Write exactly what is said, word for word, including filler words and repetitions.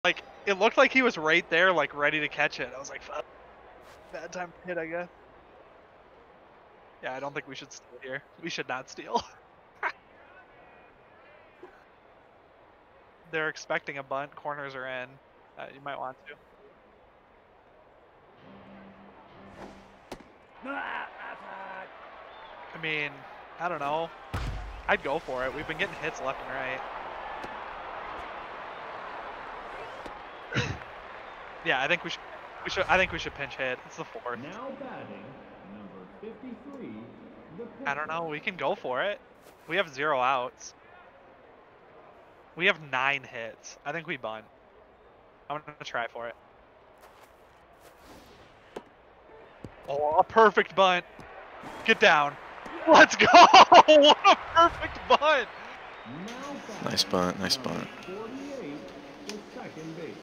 Like, it looked like he was right there, like, ready to catch it. I was like, fuck. Bad time to hit, I guess. Yeah, I don't think we should steal here. We should not steal. They're expecting a bunt. Corners are in. Uh, you might want to. I mean, I don't know. I'd go for it. We've been getting hits left and right. Yeah, I think we should. We should. I think we should pinch hit. It's the fourth. Now batting, number fifty-three. The I don't know. We can go for it. We have zero outs. We have nine hits. I think we bunt. I'm gonna try for it. Oh, a perfect bunt. Get down. Let's go! What a perfect bunt! Nice bunt, nice bunt. forty-eight, the second base.